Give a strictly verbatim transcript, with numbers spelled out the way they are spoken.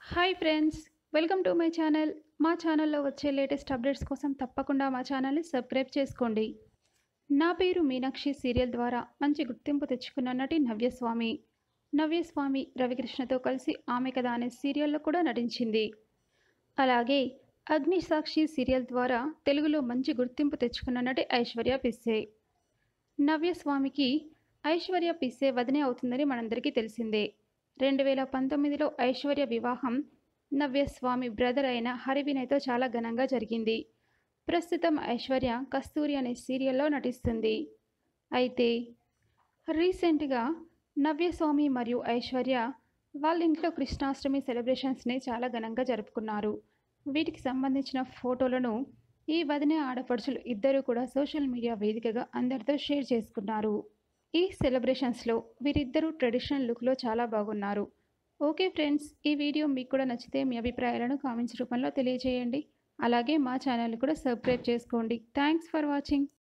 Hi friends, welcome to my channel. మా ఛానల్లో వచ్చే లేటెస్ట్ అప్డేట్స్ కోసం తప్పకుండా మా ఛానల్ని సబ్స్క్రైబ్ చేసుకోండి. నా పేరు మీనాక్షి సీరియల్ ద్వారా మంచి గుర్తింపు తెచ్చుకున్న నటి నవ్యస్వామి. నవ్యస్వామి రవికృష్ణతో కలిసి ఆమె కథ అనే సీరియల్లో కూడా నటించింది. అలాగే అగ్నిసాక్షి సీరియల్ ద్వారా తెలుగులో మంచి గుర్తింపు తెచ్చుకున్న నటి ఐశ్వర్య పిస్సే. నవ్యస్వామికి ఐశ్వర్య పిస్సే వదినే అవుతుందని మనందరికీ తెలిసిందే. రెండు వేల పంతొమ్మిదిలో ఐశ్వర్య వివాహం నవ్యస్వామి బ్రదర్ అయిన హరివినయ్తో చాలా ఘనంగా జరిగింది. ప్రస్తుతం ఐశ్వర్య కస్తూరి అనే సీరియల్లో నటిస్తుంది. అయితే రీసెంట్గా నవ్యస్వామి మరియు ఐశ్వర్య వాళ్ళ ఇంట్లో కృష్ణాష్టమి సెలబ్రేషన్స్ని చాలా ఘనంగా జరుపుకున్నారు. వీటికి సంబంధించిన ఫోటోలను ఈ వదిన ఆడపడుచులు ఇద్దరూ కూడా సోషల్ మీడియా వేదికగా అందరితో షేర్ చేసుకున్నారు. ఈ సెలబ్రేషన్స్లో వీరిద్దరూ ట్రెడిషనల్ లుక్లో చాలా బాగున్నారు. ఓకే ఫ్రెండ్స్, ఈ వీడియో మీకు కూడా నచ్చితే మీ అభిప్రాయాలను కామెంట్స్ రూపంలో తెలియజేయండి. అలాగే మా ఛానల్ని కూడా సబ్స్క్రైబ్ చేసుకోండి. Thanks for watching.